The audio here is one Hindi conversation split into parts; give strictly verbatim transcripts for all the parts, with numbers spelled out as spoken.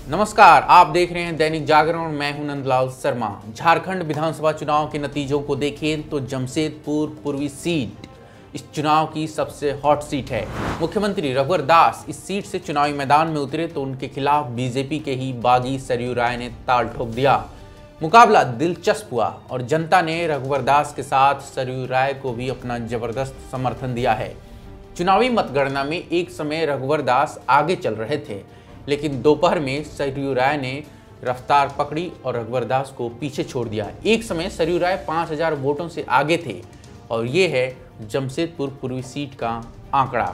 नमस्कार, आप देख रहे हैं दैनिक जागरण और मैं हूं नंदलाल शर्मा। झारखंड विधानसभा चुनाव के नतीजों को देखें तो जमशेदपुर पूर्वी सीट इस चुनाव की सबसे हॉट सीट है। मुख्यमंत्री रघुवर दास इस सीट से चुनावी मैदान में उतरे तो उनके खिलाफ बीजेपी के ही बागी सरयू राय ने ताल ठोक दिया। मुकाबला दिलचस्प हुआ और जनता ने रघुवर दास के साथ सरयू राय को भी अपना जबरदस्त समर्थन दिया है। चुनावी मतगणना में एक समय रघुवर दास आगे चल रहे थे, लेकिन दोपहर में सरयू राय ने रफ्तार पकड़ी और रघुवर दास को पीछे छोड़ दिया। एक समय सरयू राय पाँच हज़ार वोटों से आगे थे और ये है जमशेदपुर पूर्वी सीट का आंकड़ा।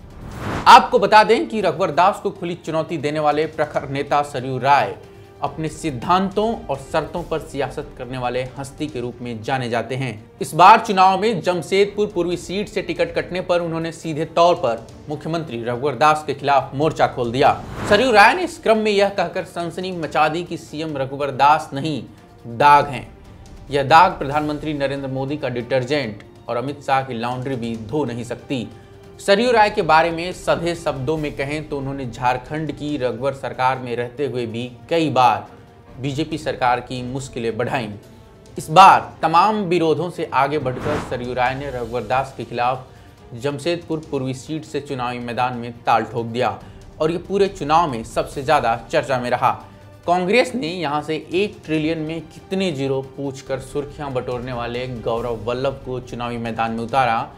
आपको बता दें कि रघुवर दास को खुली चुनौती देने वाले प्रखर नेता सरयू राय अपने सिद्धांतों और शर्तों पर सियासत करने वाले हस्ती के रूप में जाने जाते हैं। इस बार चुनाव में जमशेदपुर पूर्वी सीट से टिकट कटने पर उन्होंने सीधे तौर पर मुख्यमंत्री रघुवर दास के खिलाफ मोर्चा खोल दिया। सरयू राय ने इस क्रम में यह कहकर सनसनी मचा दी कि सीएम रघुवर दास नहीं, दाग हैं। यह दाग प्रधानमंत्री नरेंद्र मोदी का डिटर्जेंट और अमित शाह की लॉन्ड्री भी धो नहीं सकती। सरयू राय के बारे में सधे शब्दों में कहें तो उन्होंने झारखंड की रघुवर सरकार में रहते हुए भी कई बार बीजेपी सरकार की मुश्किलें बढ़ाईं। इस बार तमाम विरोधों से आगे बढ़कर सरयू राय ने रघुवर दास के खिलाफ जमशेदपुर पूर्वी सीट से चुनावी मैदान में ताल ठोक दिया और ये पूरे चुनाव में सबसे ज़्यादा चर्चा में रहा। कांग्रेस ने यहां से एक ट्रिलियन में कितने जीरो पूछकर सुर्खियां बटोरने वाले गौरव वल्लभ को चुनावी मैदान में उतारा।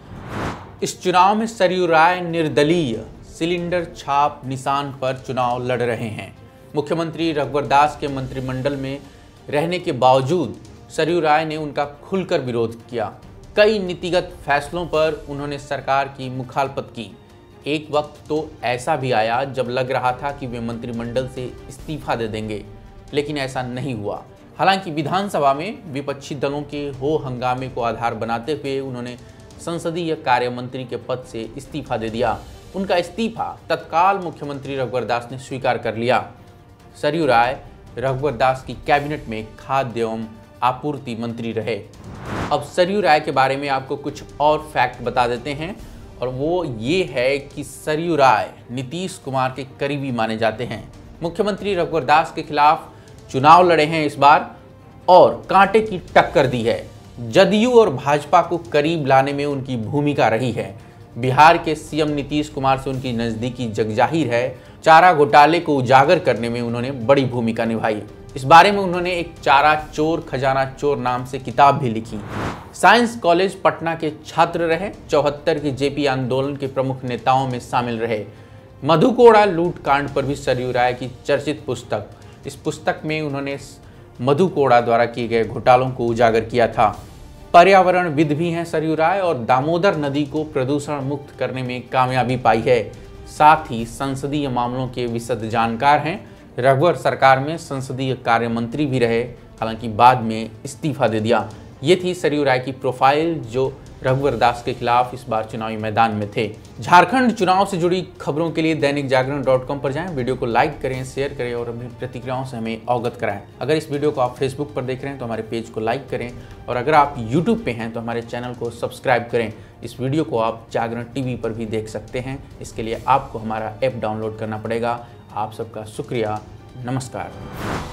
इस चुनाव में सरयू राय निर्दलीय सिलेंडर छाप निशान पर चुनाव लड़ रहे हैं। मुख्यमंत्री रघुवर दास के मंत्रिमंडल में रहने के बावजूद सरयू राय ने उनका खुलकर विरोध किया। कई नीतिगत फैसलों पर उन्होंने सरकार की मुखालफत की। एक वक्त तो ऐसा भी आया जब लग रहा था कि वे मंत्रिमंडल से इस्तीफा दे देंगे, लेकिन ऐसा नहीं हुआ। हालांकि विधानसभा में विपक्षी दलों के हो हंगामे को आधार बनाते हुए उन्होंने संसदीय कार्य मंत्री के पद से इस्तीफा दे दिया। उनका इस्तीफा तत्काल मुख्यमंत्री रघुवर दास ने स्वीकार कर लिया। सरयू राय रघुवर दास की कैबिनेट में खाद्य एवं आपूर्ति मंत्री रहे। अब सरयू राय के बारे में आपको कुछ और फैक्ट बता देते हैं, और वो ये है कि सरयू राय नीतीश कुमार के करीबी माने जाते हैं। मुख्यमंत्री रघुवर दास के खिलाफ चुनाव लड़े हैं इस बार और कांटे की टक्कर दी है। जदयू और भाजपा को करीब लाने में उनकी भूमिका रही है। बिहार के सीएम नीतीश कुमार से उनकी नज़दीकी जगजाहिर है। चारा घोटाले को उजागर करने में उन्होंने बड़ी भूमिका निभाई। इस बारे में उन्होंने एक चारा चोर खजाना चोर नाम से किताब भी लिखी। साइंस कॉलेज पटना के छात्र रहे। चौहत्तर के जेपी आंदोलन के प्रमुख नेताओं में शामिल रहे। मधुकोड़ा लूटकांड पर भी सरयू राय की चर्चित पुस्तक, इस पुस्तक में उन्होंने मधुकोड़ा द्वारा किए गए घोटालों को उजागर किया था। पर्यावरणविद भी हैं सरयू राय और दामोदर नदी को प्रदूषण मुक्त करने में कामयाबी पाई है। साथ ही संसदीय मामलों के विशद जानकार हैं। रघुवर सरकार में संसदीय कार्य मंत्री भी रहे, हालांकि बाद में इस्तीफा दे दिया। ये थी सरयू राय की प्रोफाइल जो रघुवर दास के खिलाफ इस बार चुनावी मैदान में थे। झारखंड चुनाव से जुड़ी खबरों के लिए दैनिक जागरण डॉट कॉम पर जाएं, वीडियो को लाइक करें, शेयर करें और अपनी प्रतिक्रियाओं से हमें अवगत कराएं। अगर इस वीडियो को आप फेसबुक पर देख रहे हैं तो हमारे पेज को लाइक करें, और अगर आप यूट्यूब पे हैं तो हमारे चैनल को सब्सक्राइब करें। इस वीडियो को आप जागरण टीवी पर भी देख सकते हैं। इसके लिए आपको हमारा ऐप डाउनलोड करना पड़ेगा। आप सबका शुक्रिया। नमस्कार।